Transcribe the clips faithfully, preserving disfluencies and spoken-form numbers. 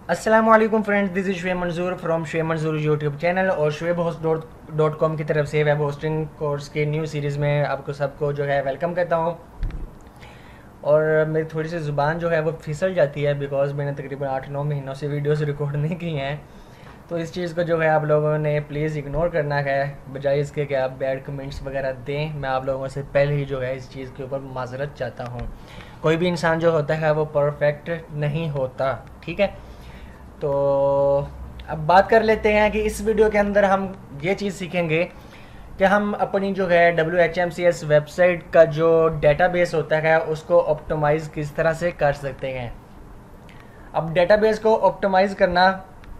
अस्सलाम वालेकुम friends, this is Shoaib मंजूर फ्रॉम शुएब मंजूर यूट्यूब चैनल और शुएब होस्ट डॉट कॉम की तरफ से वेब होस्टिंग कोर्स के न्यू सीरीज़ में आपको सबको जो है वेलकम करता हूँ। और मेरी थोड़ी सी ज़ुबान जो है वो फिसल जाती है बिकॉज़ मैंने तकरीबन आठ नौ महीनों से वीडियोस रिकॉर्ड नहीं की हैं। तो इस चीज़ को जो है आप लोगों ने प्लीज़ इग्नोर करना है, बजाय इसके कि आप बैड कमेंट्स वगैरह दें। मैं आप लोगों से पहले ही जो है इस चीज़ के ऊपर माजरत चाहता हूँ। कोई भी इंसान जो होता है वो परफेक्ट नहीं होता, ठीक है। तो अब बात कर लेते हैं कि इस वीडियो के अंदर हम ये चीज़ सीखेंगे कि हम अपनी जो है W H M C S website का जो डेटाबेस होता है उसको ऑप्टिमाइज़ किस तरह से कर सकते हैं। अब डेटाबेस को ऑप्टिमाइज़ करना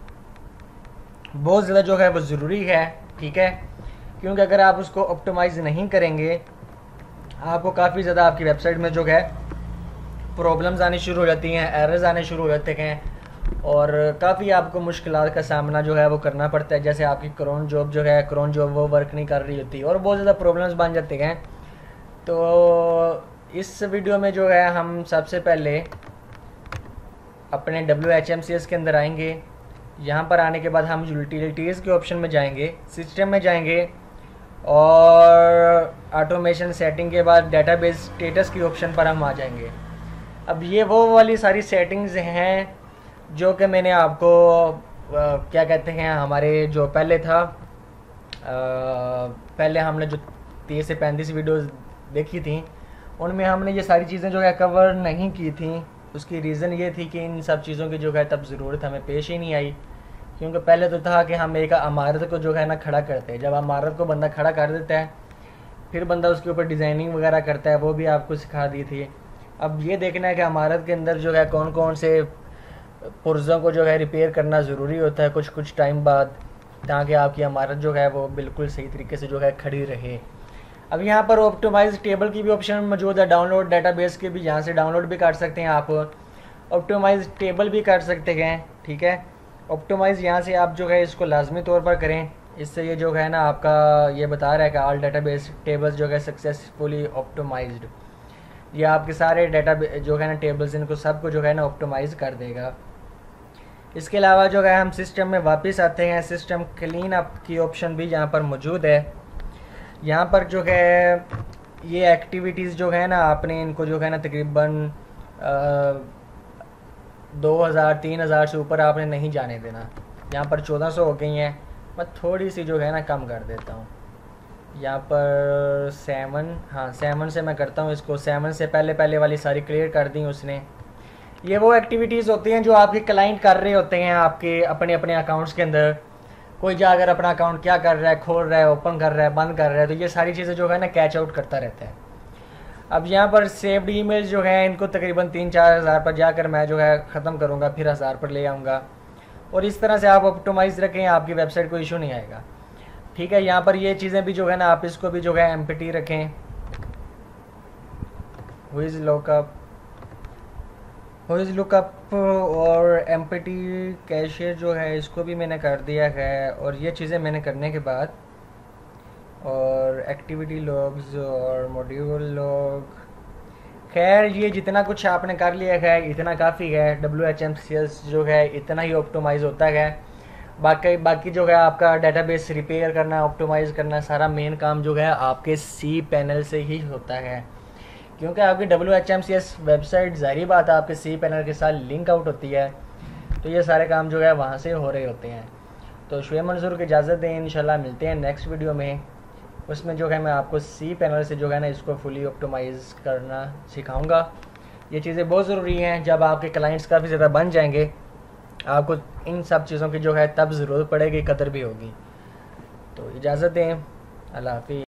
बहुत ज़्यादा जो है वो ज़रूरी है, ठीक है, क्योंकि अगर आप उसको ऑप्टिमाइज़ नहीं करेंगे आपको काफ़ी ज़्यादा आपकी वेबसाइट में जो है प्रॉब्लम्स आनी शुरू हो जाती हैं, एरर्स आने शुरू हो जाते हैं और काफ़ी आपको मुश्किलात का सामना जो है वो करना पड़ता है। जैसे आपकी क्रोन जॉब जो है क्रोन जॉब वो वर्क नहीं कर रही होती और बहुत ज़्यादा प्रॉब्लम्स बन जाते हैं। तो इस वीडियो में जो है हम सबसे पहले अपने W H M C S के अंदर आएंगे। यहाँ पर आने के बाद हम यूटिलिटीज़ के ऑप्शन में जाएंगे, सिस्टम में जाएंगे और ऑटोमेशन सेटिंग के बाद डेटाबेस स्टेटस की ऑप्शन पर हम आ जाएंगे। अब ये वो वाली सारी सेटिंग्स हैं जो कि मैंने आपको आ, क्या कहते हैं हमारे जो पहले था आ, पहले हमने जो तीस से पैंतीस वीडियोस देखी थी उनमें हमने ये सारी चीज़ें जो है कवर नहीं की थी। उसकी रीज़न ये थी कि इन सब चीज़ों की जो है तब ज़रूरत हमें पेश ही नहीं आई, क्योंकि पहले तो था कि हम एक इमारत को जो है ना खड़ा करते हैं। जब इमारत को बंदा खड़ा कर देता है फिर बंदा उसके ऊपर डिज़ाइनिंग वगैरह करता है, वो भी आपको सिखा दी थी। अब ये देखना है कि इमारत के अंदर जो है कौन कौन से पुर्ज़ों को जो है रिपेयर करना ज़रूरी होता है कुछ कुछ टाइम बाद, ताकि आपकी इमारत जो है वो बिल्कुल सही तरीके से जो है खड़ी रहे। अब यहाँ पर ऑप्टिमाइज टेबल की भी ऑप्शन मौजूद है, डाउनलोड डेटाबेस के भी यहाँ से डाउनलोड भी कर सकते हैं आप, ऑप्टिमाइज टेबल भी कर सकते हैं, ठीक है। ऑप्टिमाइज यहाँ से आप जो है इसको लाजमी तौर पर करें, इससे ये जो है ना आपका ये बता रहा है कि ऑल डेटाबेस टेबल्स जो है सक्सेसफुली ऑप्टिमाइज्ड। ये आपके सारे डेटा जो है ना टेबल्स इनको सबको जो है ना ऑप्टिमाइज़ कर देगा। इसके अलावा जो है हम सिस्टम में वापस आते हैं, सिस्टम क्लीन अप की ऑप्शन भी यहाँ पर मौजूद है। यहाँ पर जो है ये एक्टिविटीज़ जो है ना आपने इनको जो है ना तकरीबन दो हज़ार तीन हज़ार से ऊपर आपने नहीं जाने देना। यहाँ पर चौदह सौ हो गई हैं, मैं थोड़ी सी जो है ना कम कर देता हूँ। यहाँ पर सेवन, हाँ सेवन से मैं करता हूँ इसको। सेवन से पहले पहले वाली सारी क्लियर कर दी उसने। ये वो एक्टिविटीज़ होती हैं जो आपके क्लाइंट कर रहे होते हैं आपके अपने अपने अकाउंट्स के अंदर। कोई जाकर अपना अकाउंट क्या कर रहा है, खोल रहा है, ओपन कर रहा है, बंद कर रहा है, तो ये सारी चीज़ें जो है ना कैच आउट करता रहता है। अब यहाँ पर सेव्ड ईमेल्स जो हैं इनको तकरीबन तीन चार हज़ार पर जाकर मैं जो है ख़त्म करूँगा, फिर हज़ार पर ले आऊँगा। और इस तरह से आप ऑप्टिमाइज़ रखें, आपकी वेबसाइट को इशू नहीं आएगा, ठीक है। यहाँ पर ये चीज़ें भी जो है ना आप इसको भी जो है एम्प्टी रखें। Who is lookup who is lookup और एम्प्टी कैशियर जो है इसको भी मैंने कर दिया है। और ये चीज़ें मैंने करने के बाद और एक्टिविटी लॉग्स और मॉड्यूल लॉग, खैर ये जितना कुछ आपने कर लिया है इतना काफ़ी है। W H M C S जो है इतना ही ऑप्टिमाइज़ होता है। बाकी बाकी जो है आपका डेटाबेस रिपेयर करना, ऑप्टिमाइज़ करना, सारा मेन काम जो है आपके सी पैनल से ही होता है, क्योंकि आपकी W H M C S website ज़ाहिर बात है आपके सी पैनल के साथ लिंक आउट होती है, तो ये सारे काम जो है वहाँ से हो रहे होते हैं। तो शुएब मंजूर की इजाज़त दें, इंशाल्लाह मिलते हैं नेक्स्ट वीडियो में। उसमें जो है मैं आपको सी पैनल से जो है ना इसको फुली ऑप्टिमाइज़ करना सिखाऊँगा। ये चीज़ें बहुत ज़रूरी हैं, जब आपके क्लाइंट्स काफ़ी ज़्यादा बन जाएंगे आपको इन सब चीज़ों की जो है तब ज़रूरत पड़ेगी, कदर भी होगी। तो इजाज़त दें, अल्लाह हाफ़िज़।